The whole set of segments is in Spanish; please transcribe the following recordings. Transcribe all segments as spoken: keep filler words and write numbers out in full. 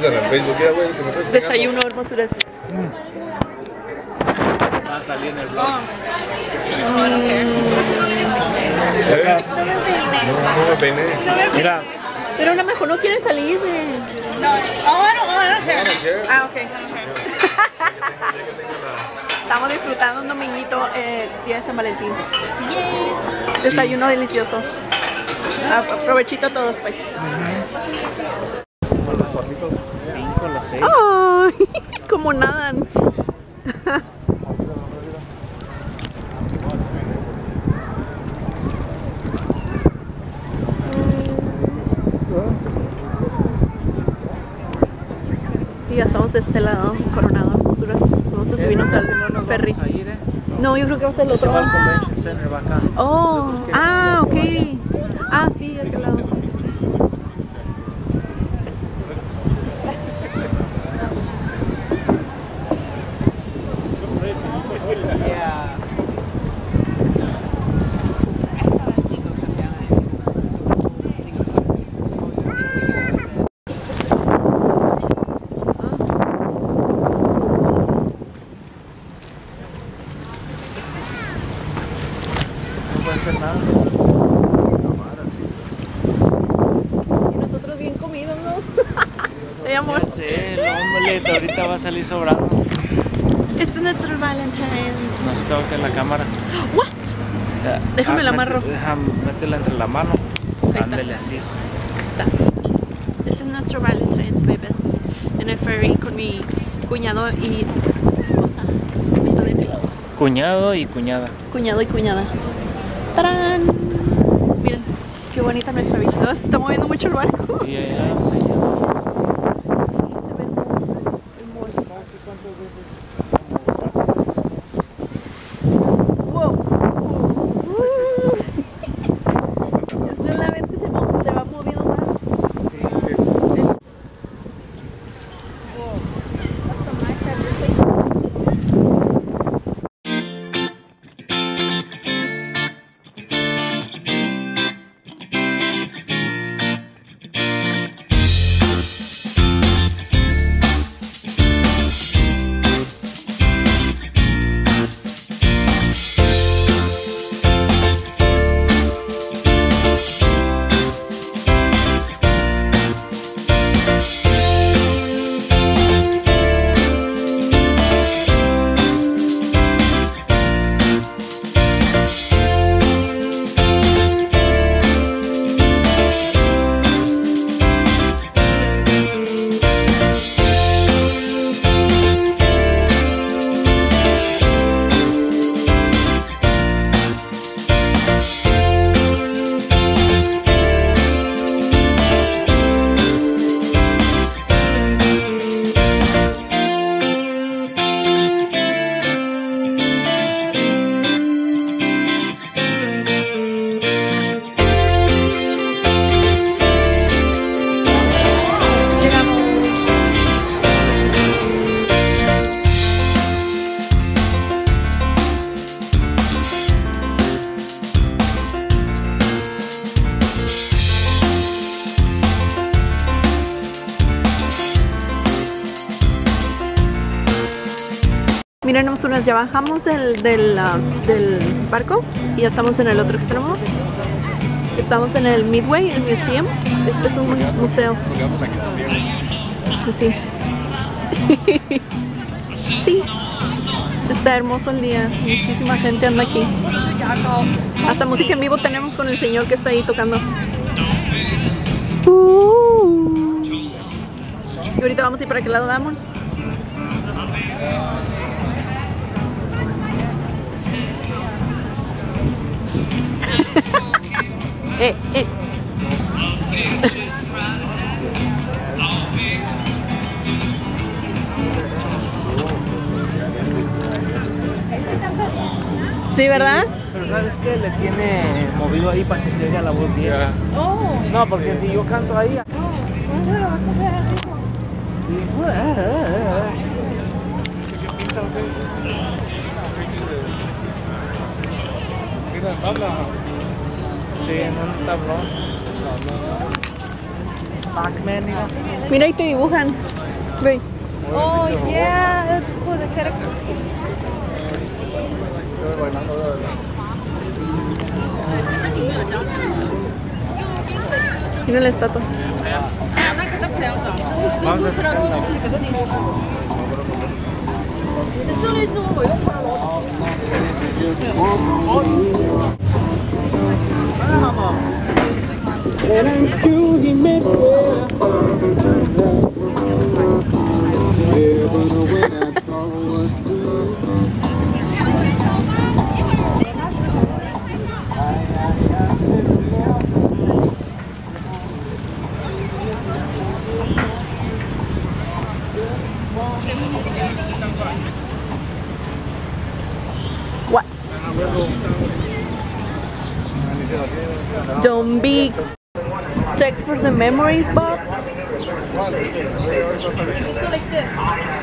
en el Facebook ya, güey. Que me estás Desayuno, hermosuras. Mm. Va a salir en el blog. Mm. ¿Eh? No me peiné. No, no me peiné. No me peiné. Mira. Pero a lo mejor no quieren salir, güey. No, ahora, ahora. Ah, ok. Estamos disfrutando un dominguito, eh, día de San Valentín. Desayuno delicioso. Aprovechito a todos, pues. cinco, las seis. ¡Ay! Como nadan. Y ya estamos de este lado, Coronado, hermosuras. Vamos a subirnos al ferry. Vamos a ir, eh. No, yo creo que va a ser el Se otro. va al Convention Center, va acá. Oh, ah, ok. Ah, sí, aquel lado. No puede ser nada. Y nosotros bien comidos, ¿no? Ya, amor. Ya sé, el omelette ahorita va a salir sobrando. Este es nuestro Valentine's. No se toca en la cámara. What? Ya. Déjame la mete- amarro. Déjame, métela entre la mano. está. Ándele así. Está. Este es nuestro Valentine's, bebés. En el ferry con mi cuñado y su esposa. Está de aquel lado. Cuñado y cuñada. Cuñado y cuñada. ¡Tarán! Miren, qué bonita nuestra vista. Oh, se está moviendo mucho el barco. Y allá vamos allá. Se ve hermoso. Hermoso. Wow. Uh. Esta es la vez que se, mo- se va moviendo más. Miren, nosotros ya bajamos el, del, uh, del barco y ya estamos en el otro extremo. Estamos en el Midway, el Museum. Este es un museo. Así. Sí. Está hermoso el día. Muchísima gente anda aquí. Hasta música en vivo tenemos con el señor que está ahí tocando. Uh. Y ahorita vamos a ir para aquel lado, vamos. eh, eh. Sí, ¿verdad? Pero ¿sabes qué? Le tiene movido ahí para que se oiga la voz bien. Ya. Oh. No, porque si yo canto ahí... Mira, tabla. Sí, en un tablón. Pac-Man, mira. Mira, ahí te dibujan. Wait. Oh yeah, that's for the character. Mira la estatua. What? Don't be text for the memories, Bob. Just go like this.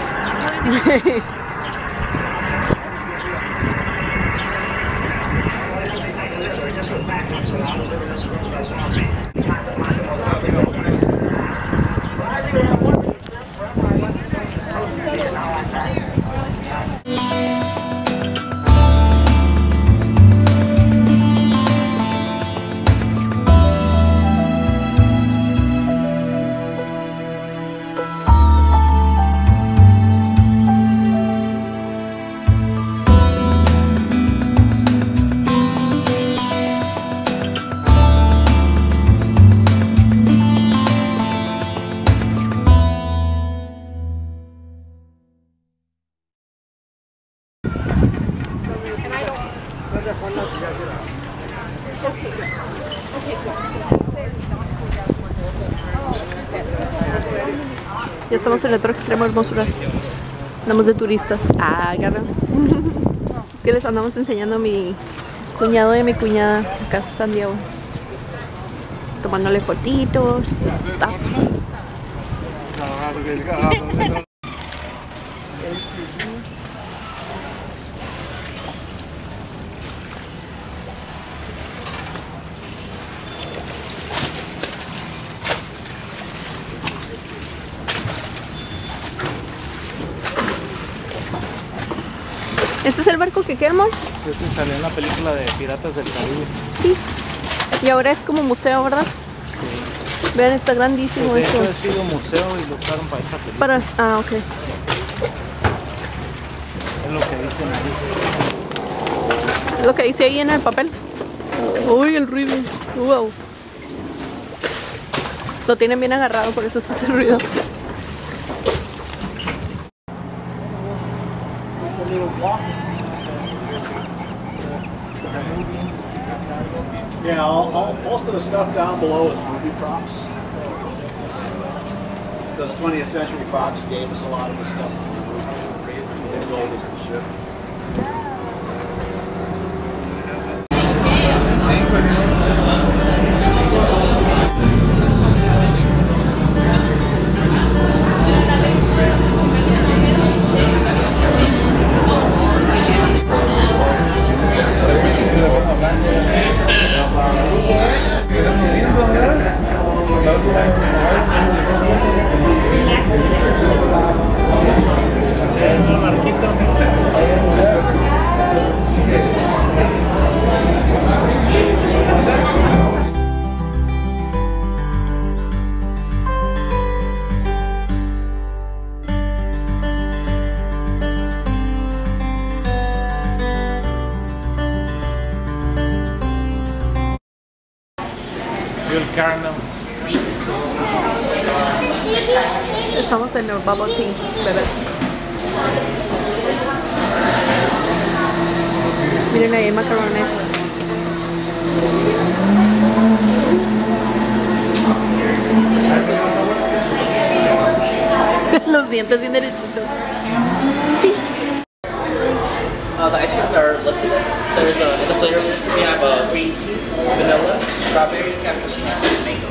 Ya estamos en el otro extremo, hermosuras. Andamos de turistas. Ah, agarra. Es que les andamos enseñando a mi cuñado y a mi cuñada acá en San Diego. Tomándole fotitos, stuff. ¿Este es el barco que queda, amor? Sí, este salió en la película de Piratas del Caribe. Sí. Y ahora es como museo, ¿verdad? Sí. Vean, está grandísimo Pues de esto. hecho ha sido museo y lo usaron para esa película. Para... Ah, ok. Es lo que dicen ahí. Lo que dice ahí en el papel. Uy, el ruido. Wow. Lo tienen bien agarrado, por eso se hace ruido. Yeah, all, all, most of the stuff down below is movie props. Those twentieth Century Fox gave us a lot of the stuff. They sold us the ship. Caramel. Estamos en el bubble tea, bebé. Miren ahí el macarrones. Los dientes bien derechitos. Uh, the ice creams are listed. There's a, the flavor list. We have a green tea, vanilla, strawberry, cappuccino, and mango.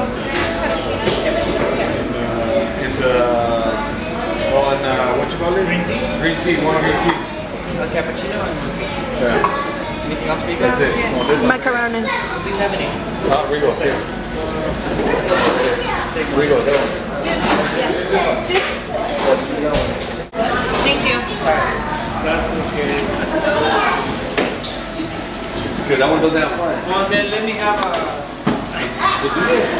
And uh, on uh, what you call it? Green tea. Green tea. One green tea. A cappuccino and green tea. Yeah. Anything else for you guys? That's it. No, this is- Macarrones. Please have any. Ah, Rigo. Here. Rigo, that one. Thank you. That's okay. Good, that one doesn't have fun. Well, then let me have a... Did you get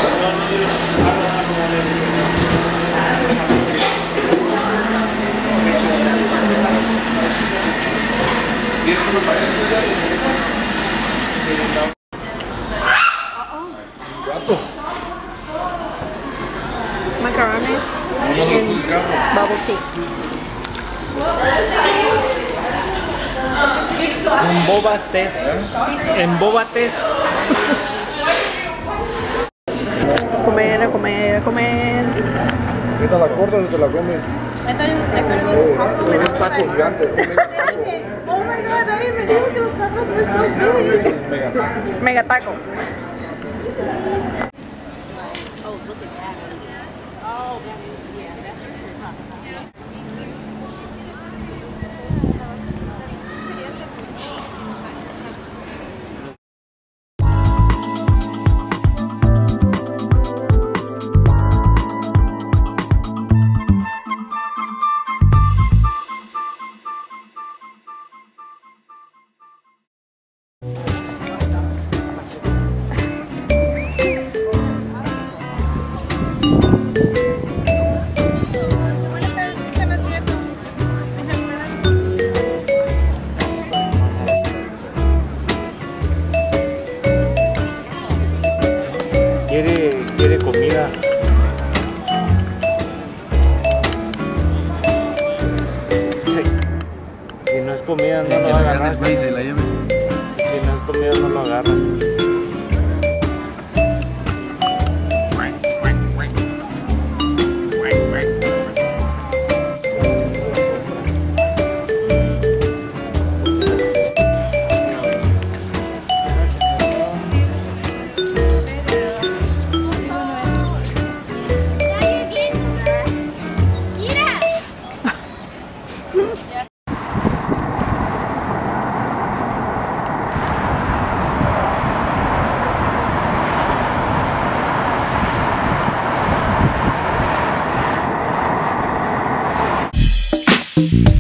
Macarones and bubble tea. Un bobas test. En boba test. Comer, a comer, a comer. Esta la cortas y te la comes. I thought it was, I thought it was taco. Un taco gigante. Oh my god, I didn't even know those tacos were so big. Mega taco. Quiere, quiere comida. Sí. Si no es comida, no lo agarra. Si no es comida, no lo agarra. Thank you.